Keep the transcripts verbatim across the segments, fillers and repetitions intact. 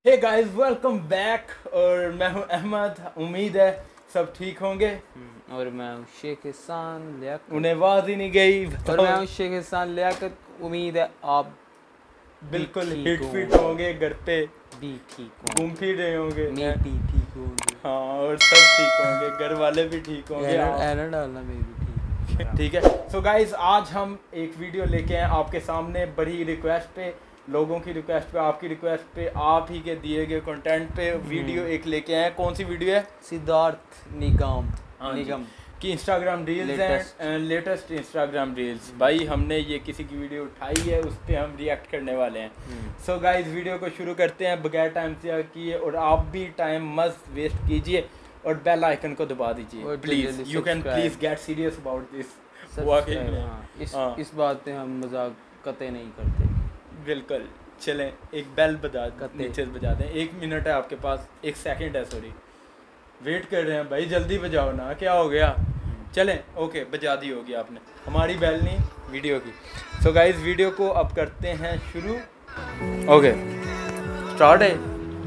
Hey guys welcome back. और मैं हूं अहमद, उम्मीद है सब ठीक होंगे। और मैं हूं शेख एहसान लियाकत। उन्हें आवाज ही नहीं गई। और मैं हूं शेख एहसान लियाकत। उम्मीद है आप बिल्कुल ठीक हिट फिट होंगे। होंगे, घर पे भी ठीक घूम फिर रहे होंगे। मैं भी ठीक होंगे। हाँ, और सब ठीक होंगे, घर वाले भी ठीक होंगे। एरर डालना मैं भी ठीक ठीक है। सो गाइस आज हम एक वीडियो लेके आए आपके सामने, बड़ी रिक्वेस्ट पे, लोगों की रिक्वेस्ट पे, आपकी रिक्वेस्ट पे, आप ही के दिए गए कंटेंट पे वीडियो एक लेके आए। कौन सी वीडियो है? सिद्धार्थ निगम हाँ निगम की Instagram reels and latest Instagram reels. भाई हमने ये किसी की वीडियो उठाई है, उस पर हम रिएक्ट करने वाले हैं। सो गाइस वीडियो को शुरू करते हैं बगैर टाइम से किए। और आप भी टाइम मत वेस्ट कीजिए और बेल आइकन को दबा दीजिए please. You can please get serious about this. इस इस बात पे हम मजाक कतई नहीं करते। बिल्कुल। चलें एक बेल बजा नीचे बजा दें। एक मिनट है आपके पास, एक सेकंड है, सॉरी वेट कर रहे हैं भाई, जल्दी बजाओ ना, क्या हो गया। चलें ओके, बजा दी होगी आपने हमारी बेल नहीं, वीडियो की। सो गाइस वीडियो को अब करते हैं शुरू। ओके स्टार्ट है।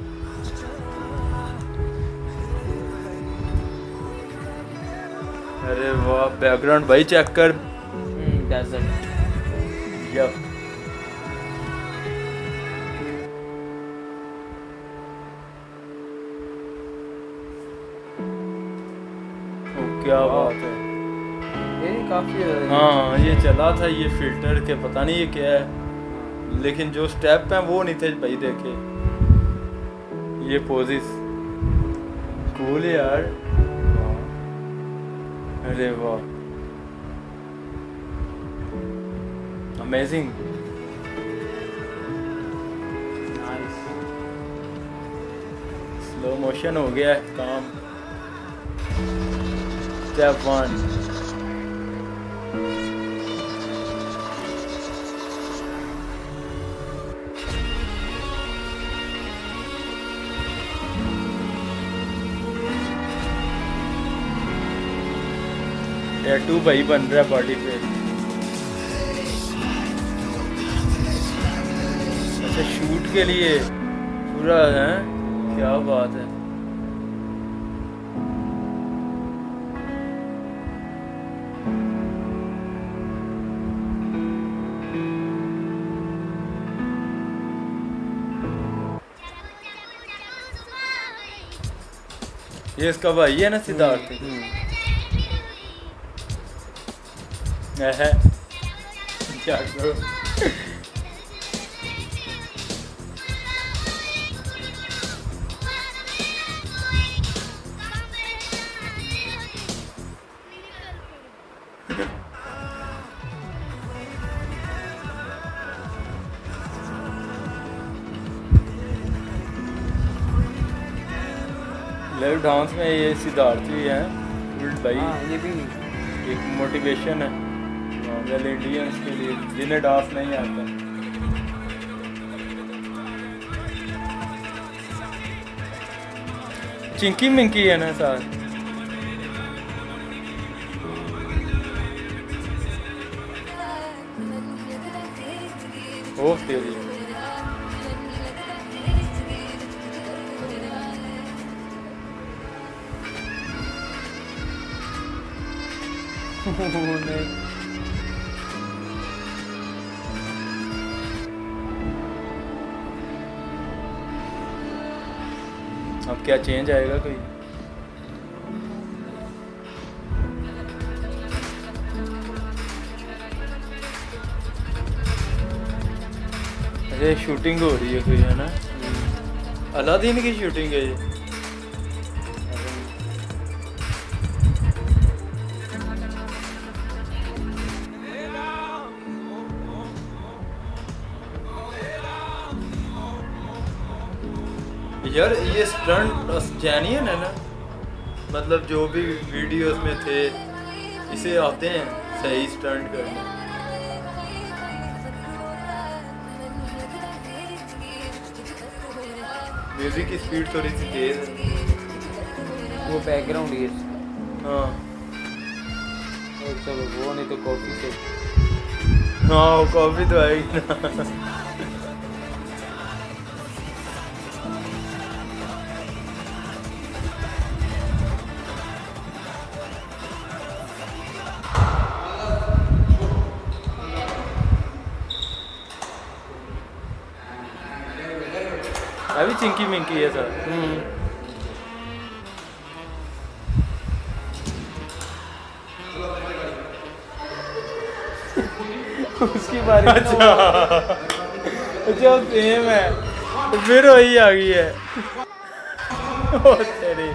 अरे वाह, बैकग्राउंड भाई चेक कर। डेजर्ट यप क्या बात है। ये काफी हाँ ये चला था ये फिल्टर के, पता नहीं ये क्या है, लेकिन जो स्टेप हैं वो नहीं थे भाई। देखे ये पोजिस कूल यार। अरे वाह अमेजिंग। नाइस। स्लो मोशन हो गया है काम। Step one. टैटू भाई बन रहा है बॉडी पे। अच्छा शूट के लिए पूरा है, क्या बात है। ये इसका भाई है ना सिद्धार्थ। है क्या करो। लाइव डांस में ये सिद्धार्थ भी है भाई। हाँ, ये भी एक मोटिवेशन है वेल इंडियंस के लिए जिन्हें डांस नहीं आता। चिंकी मिंकी है ना साथ। ओ तेरी अब क्या चेंज आएगा कोई? अरे शूटिंग हो रही है कोई, है ना? अलादीन की शूटिंग है ये। यार ये स्टंट जेन्युइन है ना, मतलब जो भी वीडियोस में थे इसे आते हैं सही स्टंट करने। म्यूजिक की स्पीड थोड़ी सी तेज है। वो बैकग्राउंड ये। हाँ चलो वो नहीं तो कॉफी से। हाँ कॉफी तो आएगी ना। अभी चिंकी मिंकी है सर। उसकी बारी। अच्छा अच्छा सेम है, फिर वही आ गई है। ओ तेरी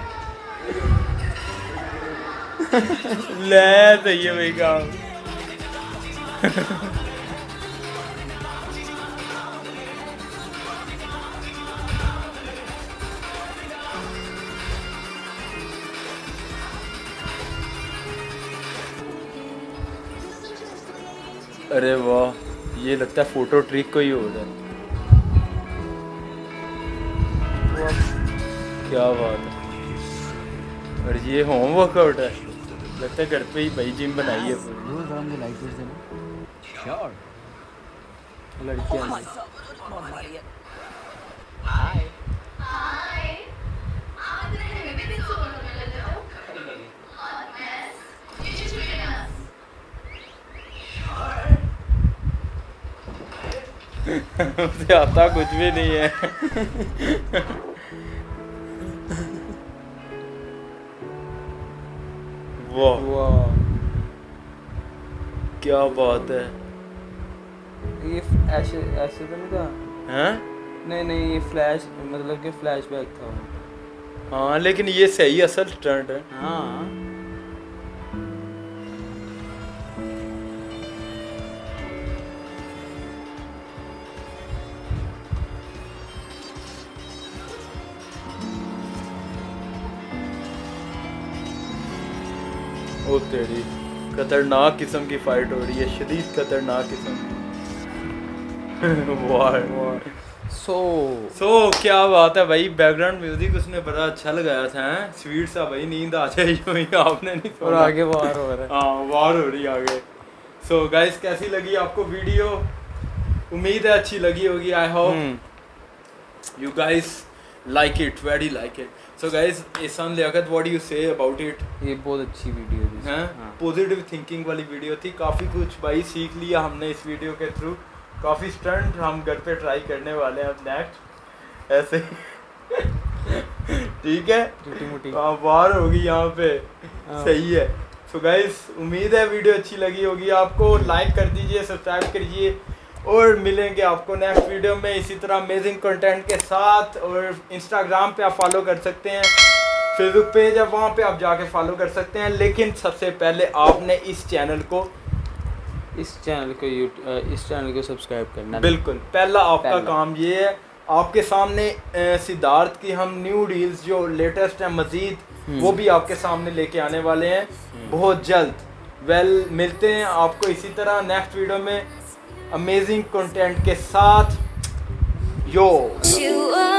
ले सही है भाई काम। अरे वाह, ये लगता है फोटो ट्रिक कोई हो रहा है। क्या बात है। और ये होम वर्कआउट है, लगता है घर पे ही भाई जिम बनाई है पूरी। लड़कियां उसे आता कुछ भी नहीं है। वाह वाह, क्या बात है। ये ऐसे ऐसे तो नहीं था। हैं? नहीं नहीं, ये फ्लैश मतलब कि फ्लैशबैक था। हाँ लेकिन ये सही असल स्टंट है। हाँ ओ तेरी, खतरनाक किस्म की फाइट हो रही है, शदीद खतरनाक किस्म की। वाह वाह। सो सो क्या बात है भाई, बैकग्राउंड म्यूजिक उसने बड़ा अच्छा लगाया था। हैं स्वीट सा भाई, नींद आ जाए यूं ही, आपने नहीं और आगे वार हो रहा है। हाँ वार हो रही है आगे। सो so, गाइस कैसी लगी आपको वीडियो? उम्मीद है अच्छी लगी होगी। I hope you guys like it, very like it. So guys, Ehsan Liaquat, what do you say about it? ये बहुत अच्छी वीडियो थी। हैं पॉजिटिव थिंकिंग वाली वीडियो थी। काफ़ी कुछ भाई सीख लिया हमने इस वीडियो के थ्रू। काफ़ी स्टंट हम घर पे ट्राई करने वाले हैं अब नेक्स्ट ऐसे। ठीक है, छोटी मोटी वार होगी यहाँ पे। सही है। सो गाइस, उम्मीद है वीडियो अच्छी लगी होगी आपको। लाइक कर दीजिए, सब्सक्राइब करिए, और मिलेंगे आपको नेक्स्ट वीडियो में इसी तरह अमेजिंग कंटेंट के साथ। और इंस्टाग्राम पे आप फॉलो कर सकते हैं, फेसबुक पेज है वहाँ पे आप जाके फॉलो कर सकते हैं। लेकिन सबसे पहले आपने इस चैनल को इस चैनल को यूट्यूब इस चैनल को सब्सक्राइब करना। बिल्कुल, पहला आपका पहला। काम ये है। आपके सामने अ, सिद्धार्थ की हम न्यू डील्स जो लेटेस्ट है मजीद, वो भी आपके सामने लेके आने वाले हैं बहुत जल्द। वेल well, मिलते हैं आपको इसी तरह नेक्स्ट वीडियो में अमेजिंग कंटेंट के साथ। यो